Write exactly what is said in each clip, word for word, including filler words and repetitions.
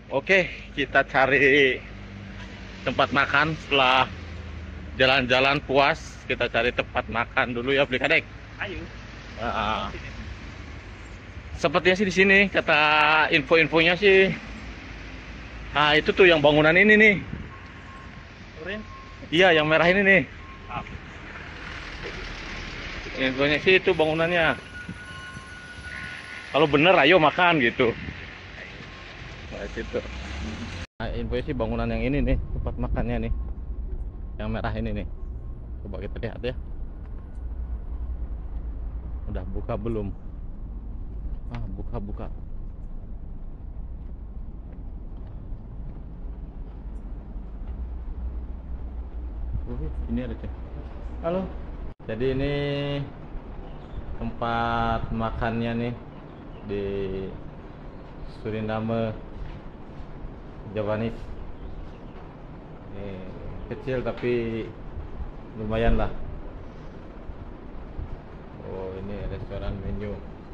Oke, kita cari tempat makan setelah jalan-jalan puas. Kita cari tempat makan dulu ya, beli kadek. Ayo. Nah, sepertinya sih di sini kata info-infonya sih. Nah, itu tuh yang bangunan ini nih. Orange. Iya, yang merah ini nih. Ah. Infonya sih itu bangunannya. Kalau bener ayo makan gitu. Nah, situ. Nah, infonya sih bangunan yang ini nih, tempat makannya nih. Yang merah ini nih. Coba kita lihat ya. Udah buka belum? Ah, buka-buka. Uh, ini ada cek. Halo. Jadi ini tempat makannya nih di Suriname Javanese. Ini kecil tapi lumayan lah. Oh, ini restoran menu.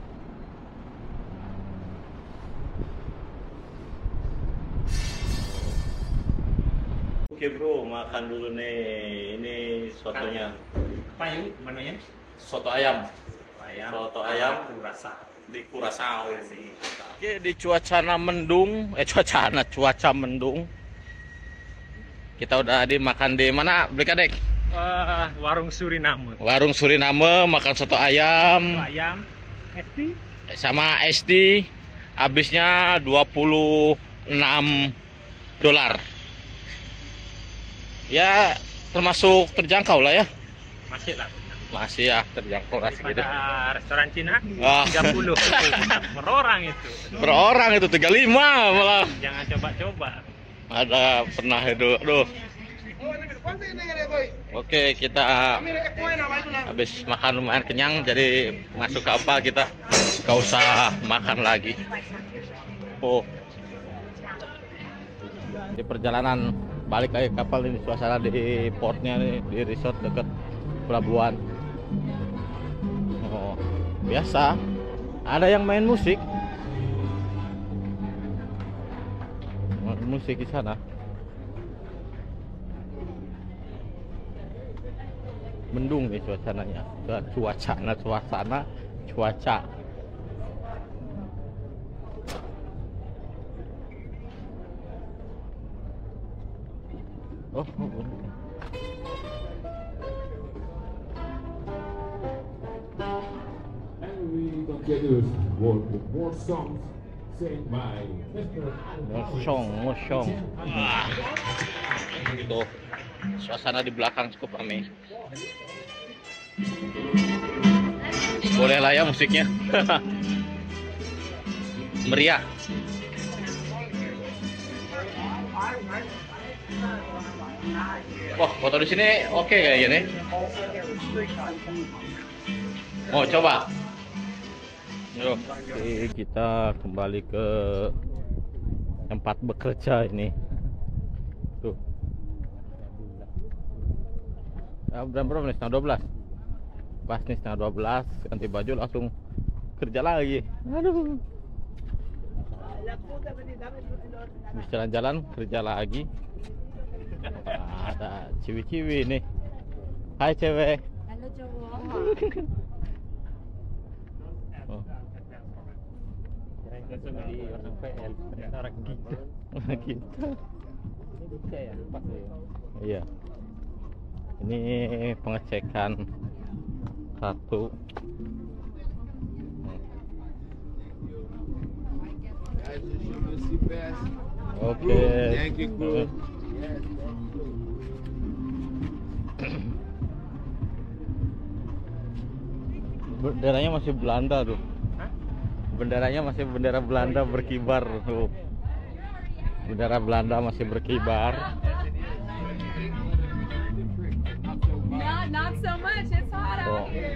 Oke bro, makan dulu nih. Ini sotonya. Apa yuk? Mana ya? Soto ayam. Ayam. Soto ayam Rasa. di Curaçao. Oke, di cuaca mendung, eh cuaca cuaca mendung. Kita udah di makan di mana, Beli Kadek? Uh, warung Suriname. Warung Suriname, makan soto ayam. Soto ayam. S D. Sama S D. Habisnya dua puluh enam dolar. Ya, termasuk terjangkau lah ya. Masih lah. Masih ya, terjangkau lah segitu. Pada restoran Cina Ah. tiga puluh per orang itu. Per orang itu tiga puluh lima malah. Jangan coba-coba. Ada pernah itu, aduh. Oke, kita habis makan lumayan kenyang, jadi masuk ke apa kita gak usah makan lagi. Oh, di perjalanan balik lagi kapal ini, suasana di portnya nih, di resort dekat pelabuhan. Oh, biasa ada yang main musik. Musik di sana. Mendung nih suasananya. Suasana, suasana, cuaca. Oh, oh, oh. And we continue with more songs sang by Mister Mosong, mosong. Ah, gitu. Suasana di belakang cukup ramai. Boleh lah ya musiknya. Meriah. Wah, foto di sini oke kayaknya nih. Mau coba? Yuk, oke, kita kembali ke tempat bekerja ini. Tuh. Ya, berapa berapa nih? Setengah dua belas. Pas nih setengah dua belas, ganti baju langsung kerja lagi. Aduh. Habis jalan-jalan kerja lagi. Wah, ada ciwi-ciwi nih. Hai cewek. Halo cowok. Oh. Kirain langsung di orang P L. Ternyata orang gitu. Kita. Ini bisa ya, pas ya. Iya. Ini pengecekan kartu. Oke. Thank you, crew. Benderanya masih Belanda tuh. Hah? Benderanya masih bendera Belanda berkibar tuh. Bendera Belanda masih berkibar. Not, not so much. It's hot Oh. out here.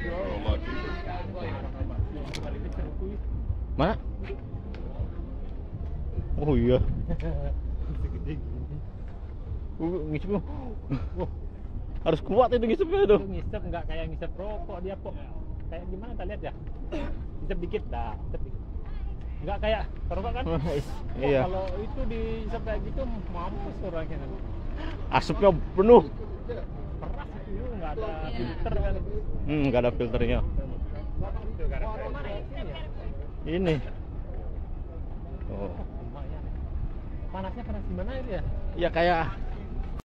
Mana? Oh iya. Uh, ngisep. Wah. Harus kuat itu ngisepnya tuh. Itu ngisep nggak kayak ngisep rokok dia kok. Kayak gimana kita lihat ya? Ngisep dikit dah, ngisep dikit. Nggak kayak perokok kan? Wah, Iya. kalau itu di sampai gitu mampus orangnya. Asapnya penuh. Keras itu nggak ada filter kan? Hmm, nggak ada filternya. Itu gara-gara mana isinya? Ini. Oh. Lumayan. Panasnya panas gimana itu ya? Ya kayak